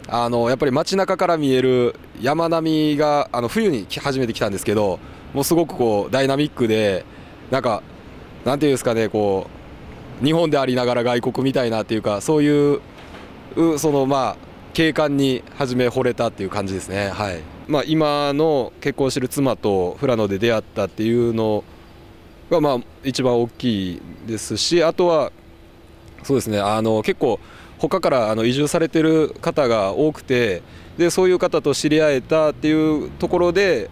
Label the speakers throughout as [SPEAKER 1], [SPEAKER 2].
[SPEAKER 1] やっぱり街中から見える山並みが冬に初めて来たんですけど、もうすごくこうダイナミックで、なんかなんていうんですかね、こう日本でありながら外国みたいなっていうか、そういうその景観に初め惚れたっていう感じですね。はい。今の結婚してる妻と富良野で出会ったっていうのが一番大きいですし、あとはそうですね、結構他から移住されてる方が多くて、でそういう方と知り合えたっていうところで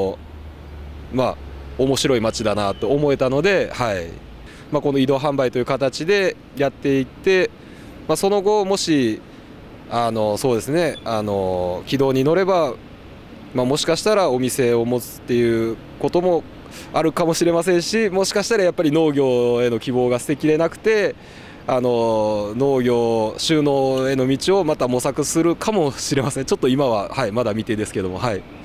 [SPEAKER 1] 面白い街だなと思えたので、はい。この移動販売という形でやっていって、その後もしそうですね、軌道に乗れば、もしかしたらお店を持つっていうこともあるかもしれませんし、もしかしたらやっぱり農業への希望が捨てきれなくて、農業収納への道をまた模索するかもしれません。ちょっと今は、はい、まだ未定ですけども、はい。